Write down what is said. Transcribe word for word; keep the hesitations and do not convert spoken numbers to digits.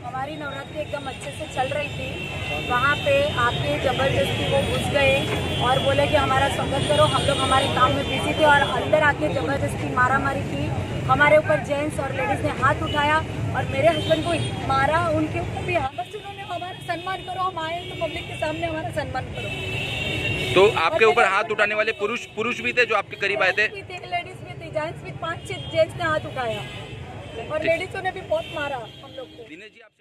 हमारी नवरात्रि एकदम अच्छे से चल रही थी, वहाँ पे आके जबरदस्ती वो घुस गए और बोले कि हमारा स्वागत करो। हम लोग हमारे काम में बिजी थे और अंदर आके जबरदस्ती मारा मारी की। हमारे ऊपर जेंट्स और लेडीज ने हाथ उठाया और मेरे हस्बैंड को मारा, उनके ऊपर भी हाथ। बस उन्होंने हमारा सम्मान करो, हम आए तो पब्लिक के सामने हमारा सम्मान करो। तो आपके ऊपर हाथ उठाने वाले पुरुष पुरुष भी थे जो आपके करीब आए थे? लेडीज भी थी, जेंट्स भी, पांच छह जेंट्स ने हाथ उठाया और लेडीजों ने भी बहुत मारा हम लोग को। दिनेश जी आप